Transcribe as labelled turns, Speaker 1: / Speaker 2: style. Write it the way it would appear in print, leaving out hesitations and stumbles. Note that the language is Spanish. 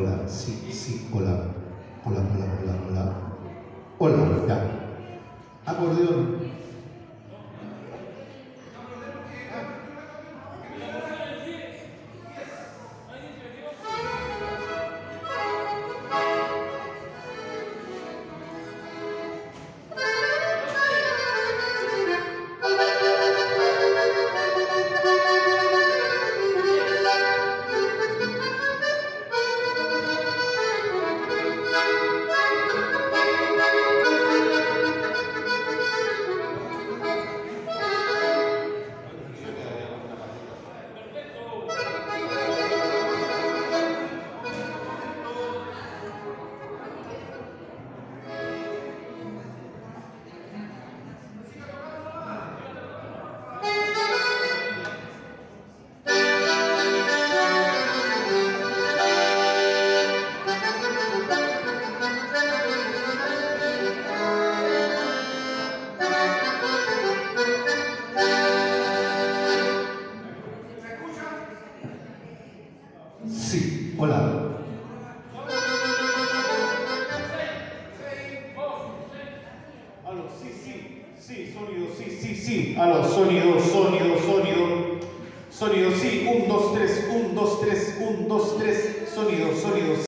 Speaker 1: hola, sí, sí, hola, hola, hola, hola, hola, hola, ya. Acordeón. Sí, hola.
Speaker 2: Aló, sí, sí, sí, sonido, sí, sí, sí. Aló, sonido, sonido, sonido. Sonido, sí, 1, 2, 3, 1, 2, 3, 1, 2, 3. Sonido, sonido.